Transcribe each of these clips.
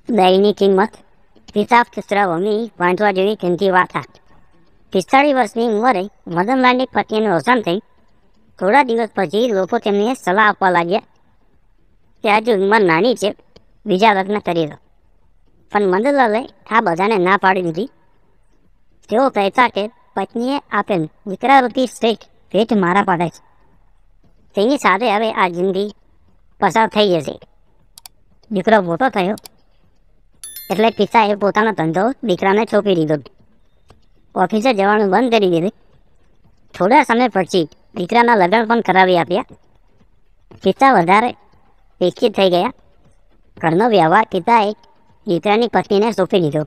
દહીંની કિંમત. પિતા પુત્ર ભૂમિ વાંચવા જેવી કિંમતી વાર્તા. 45 વર્ષની ઉંમરે મદનલાલની પત્નીનું અવસાન થઈ. થોડા દિવસ પછી લોકો તેમને સલાહ આપવા લાગ્યા કે આજે ઉંમર નાની છે, બીજા લગ્ન કરી દો. પણ મદનલાલે આ બધાને ના પાડી દીધી. તેઓ કહેતા કે પત્નીએ આપેલ વિકરાવતી શ્રેષ્ઠ ભેટ મારા પાસે છે. તેની સાથે હવે આ જિંદગી પસાર થઈ જશે. દીકરો મોટો થયો એટલે પિતાએ પોતાનો ધંધો દીકરાને સોંપી દીધો. ઓફિસે જવાનું બંધ કરી દીધું. થોડા સમય પછી દીકરાના લગ્ન પણ કરાવી આપ્યા. પિતા વધારે વિકસિત થઈ ગયા. ઘરનો વ્યવહાર પિતાએ દીકરાની પત્નીને સોંપી દીધો.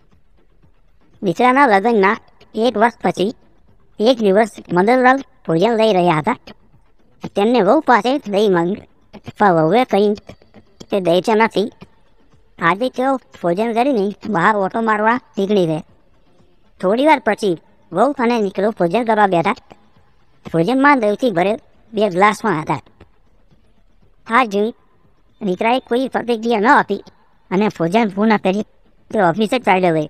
દીકરાના લગ્નના 1 વર્ષ પછી એક દિવસ મદનલાલ ભોજન લઈ રહ્યા હતા. તેમને વહુ પાસે દહીં માંગ્યું, પણ વહુએ કહ્યું કે દહીં તો નથી. આજે તેઓ ભોજન કરીને બહાર ઓટો મારવા નીકળી ગયા. થોડી વાર પછી વહુ અને દીકરો ભોજન કરવા બેઠા. ભોજનમાં દહીંથી ભરેલ 2 ગ્લાસ પણ હતા. આ જોઈ દીકરાએ કોઈ પ્રતિક્રિયા ન આપી અને ભોજન પૂર્ણ કરી તે ઓફિસે ચાલ્યો ગયો.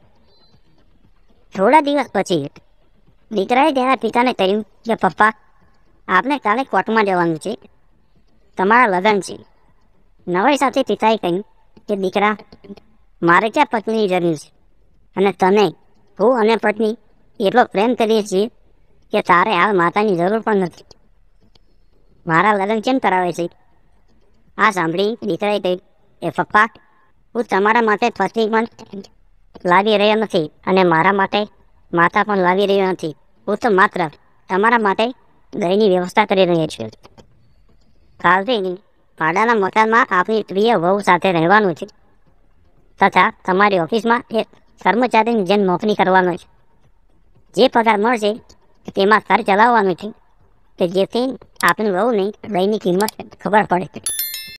થોડા દિવસ પછી દીકરાએ તેના પિતાને કહ્યું કે પપ્પા, આપણે કાલે કોર્ટમાં જવાનું છે, તમારા લગ્ન છે. નવાઈ સાથે પિતાએ કહ્યું કે દીકરા, મારે ક્યાં પત્નીની જરૂર છે, અને તને હું અને પત્ની એટલો પ્રેમ કરીએ છીએ કે તારે હાલ માતાની જરૂર પણ નથી. મારા લગ્ન કેમ કરાવે છે? આ સાંભળી દીકરાએ કહ્યું કે પપ્પા, હું તમારા માટે પત્ની પણ લાવી રહ્યો નથી અને મારા માટે માતા પણ લાવી રહ્યો નથી. હું તો માત્ર તમારા માટે દહીંની વ્યવસ્થા કરી રહ્યો છું. કાલથી ભાડાના મકાનમાં આપણી પ્રિય વહુ સાથે રહેવાનું છે, તથા તમારી ઓફિસમાં એક કર્મચારીની જેમ નોકરી કરવાનો છે. જે પગાર મળશે તેમાં ઘર ચલાવવાનું છે, કે જેથી આપણી વહુને દહીંની કિંમત ખબર પડે.